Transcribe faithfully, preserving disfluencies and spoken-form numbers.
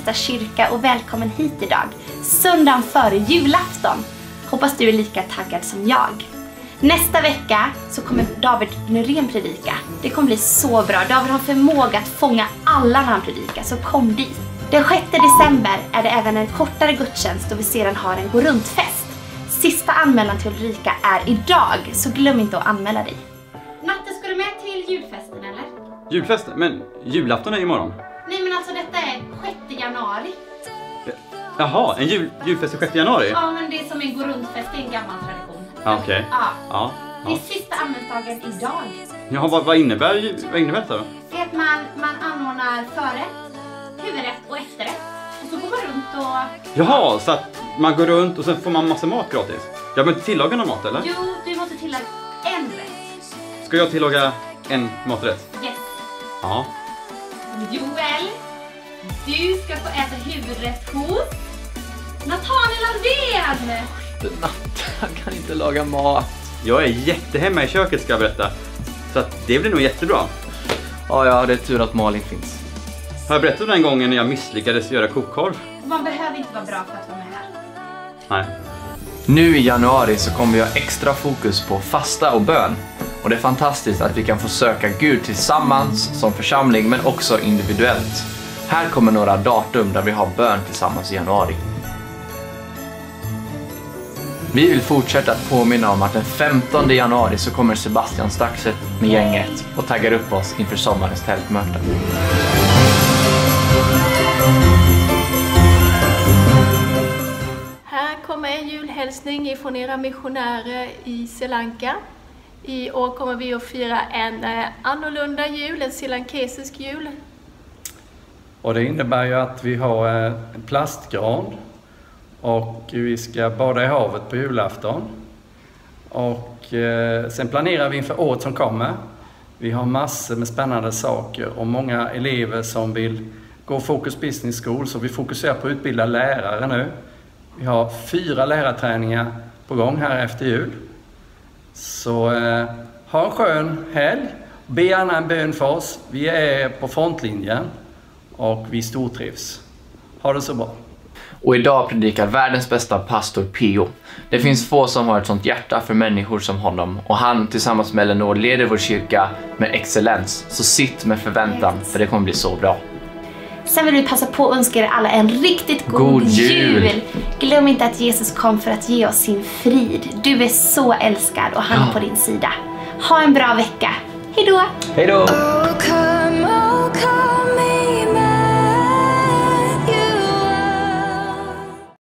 bästa kyrka och välkommen hit idag. Söndagen före julafton. Hoppas du är lika taggad som jag. Nästa vecka så kommer David Nyrén predika. Det kommer bli så bra. David har förmåga att fånga alla när han predikar, så kom dit. Den sjätte december är det även en kortare gudstjänst då vi sedan har en gå runt-fest. Sista anmälan till Ulrika är idag, så glöm inte att anmäla dig. Natte, ska du med till julfesten eller? Julfesten? Men julafton är imorgon. Nej men alltså detta är sjätte januari. Jaha, en jul, julfest är sjätte januari? Ja, men det är som en gå runt-fest, det är en gammal tradition. Ja, okej. Okay. Ja. Ja. Det är sista anmäldagen idag. Jaha, vad, vad innebär, vad innebär det då? Det är att man, man anordnar förrätt, huvudrätt och efterrätt. Och så går man runt och... Jaha, så att man går runt och sen får man massa mat gratis? Jag behöver inte tillaga någon mat eller? Jo, du måste tillaga en rätt. Ska jag tillaga en maträtt? Yes. Ja. Joel, du ska få äta huvudrätt hos Nathaniel Andrén. Jag kan inte laga mat. Jag är jättehemma i köket ska jag berätta. Så att det blir nog jättebra. Ja, ja, det är tur att Malin finns. Har jag berättat den gången när jag misslyckades göra kokkorv? Man behöver inte vara bra för att vara med här. Nej. Nu i januari så kommer vi ha extra fokus på fasta och bön. Och det är fantastiskt att vi kan få söka Gud tillsammans som församling men också individuellt. Här kommer några datum där vi har bön tillsammans i januari. Vi vill fortsätta att påminna om att den femtonde januari så kommer Sebastian Staxet med gänget och taggar upp oss inför sommarens tältmöte. Här kommer en julhälsning ifrån era missionärer i Sri Lanka. I år kommer vi att fira en eh, annorlunda jul, en srilankesisk jul. Och det innebär ju att vi har en plastgran och vi ska bada i havet på julafton. Och eh, sen planerar vi inför året som kommer. Vi har massor med spännande saker och många elever som vill gå Focus Business School, så vi fokuserar på att utbilda lärare nu. Vi har fyra lärarträningar på gång här efter jul. Så eh, ha en skön helg. Be gärna en bön för oss. Vi är på frontlinjen och vi stortrivs. Ha det så bra. Och idag predikar världens bästa pastor Pio. Det finns få som har ett sånt hjärta för människor som honom. Och han tillsammans med Eleanor leder vår kyrka med excellens. Så sitt med förväntan, för det kommer bli så bra. Sen vill vi passa på att önska er alla en riktigt god, God jul. jul. Glöm inte att Jesus kom för att ge oss sin frid. Du är så älskad och han är på din sida. Ha en bra vecka. Hej då! Hej då!